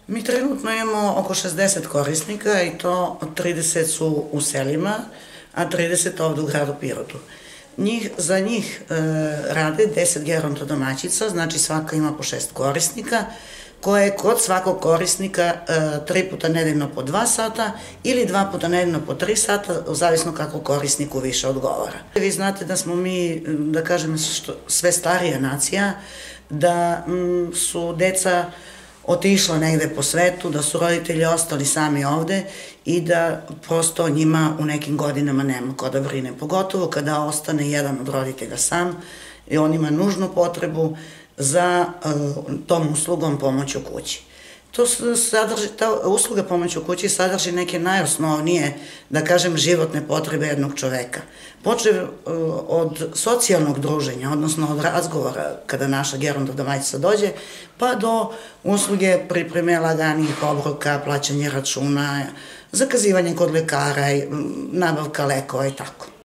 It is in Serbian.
Mi trenutno imamo oko 60 korisnika i to 30 su u selima, a 30 ovde u gradu Pirotu. Za njih rade 10 gerontodomaćica, znači svaka ima po 6 korisnika, koje kod svakog korisnika 3 puta nedeljno po 2 sata ili 2 puta nedeljno po 3 sata, zavisno kako korisniku više odgovara. Vi znate da smo mi, da kažem, sve starija nacija, da su deca otišla negde po svetu, da su roditelji ostali sami ovde i da prosto njima u nekim godinama nema ko da brine. Pogotovo kada ostane jedan od roditelja sam i on ima nužnu potrebu za tom uslugom pomoć u kući. Ta usluga pomoć u kući sadrži neke najosnovnije, da kažem, životne potrebe jednog čoveka. Počev od socijalnog druženja, odnosno od razgovora kada naša gerontodomaćica dođe, pa do usluge pripreme laganijih obroka, plaćanje računa, zakazivanje kod lekara, nabavka lekova i tako.